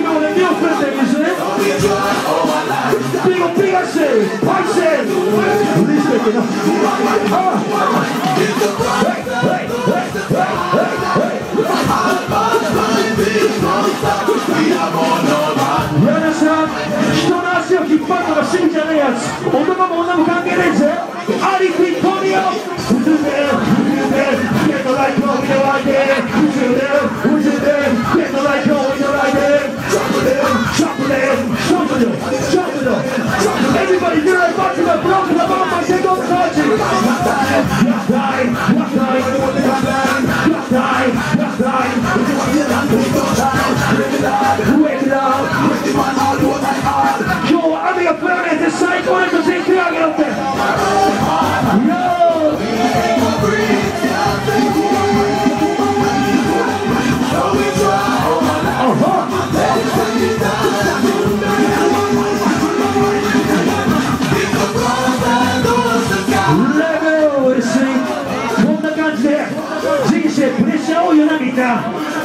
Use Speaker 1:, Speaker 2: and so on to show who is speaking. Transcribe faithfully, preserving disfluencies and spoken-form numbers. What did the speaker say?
Speaker 1: know the new thing is it? Big up, big I say, I say. Listen, you know. Ah. Hey, hey, hey, hey, hey, hey. You understand? 人の足を引っ張るのが趣味じゃねえやつ。男も女も関係ねえぜ。アリ・ビトリオ。Who's there? Who's there? Get the light on, we don't like it. Who's there? Who's there? Get the light on, we don't like it. Jump it in, jump it in, jump it in, jump it in, jump it in. Everybody do it, back to the block, the bomb, I take off the country. Last time, last time, last time, last time, last time, last time. Wake it up, wake it up. Yo, amiga, veramente, sai quanto sei cagato. Yo.こんな感じで人生プレッシャーをよなみんな。